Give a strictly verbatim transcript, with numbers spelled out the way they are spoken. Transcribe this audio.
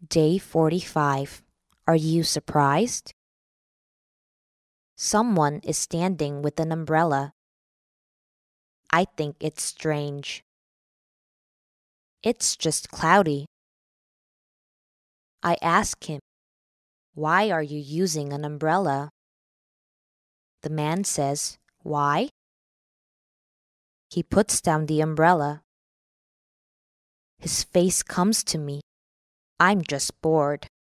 Day forty-five. Are you surprised? Someone is standing with an umbrella. I think it's strange. It's just cloudy. I ask him, "Why are you using an umbrella?" The man says, "Why?" He puts down the umbrella. His face comes to me. I'm just bored.